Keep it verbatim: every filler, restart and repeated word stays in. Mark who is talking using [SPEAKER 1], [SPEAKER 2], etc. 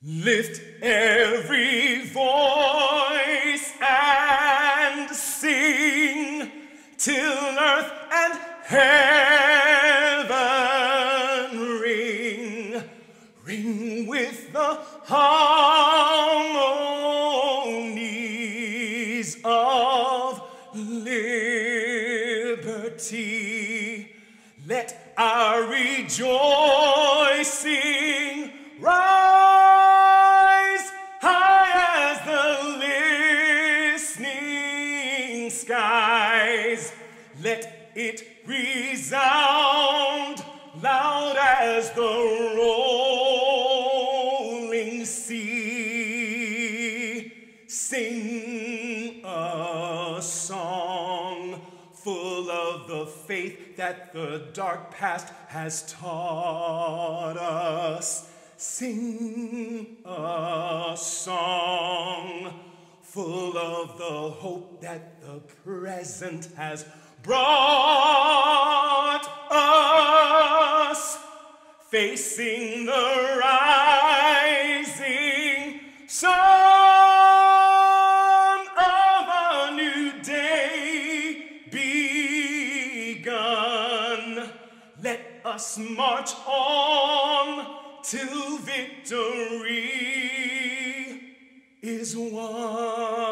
[SPEAKER 1] Lift every voice and sing till earth and heaven ring, ring with the harmonies of liberty. Let our rejoicing rise high as the listening skies. Let it resound loud as the rolling sea. Sing a song full of the faith that the dark past has taught us. Sing a song full of the hope that the present has brought us. Facing the rising sun of a new day begun. Let us march on till victory is won.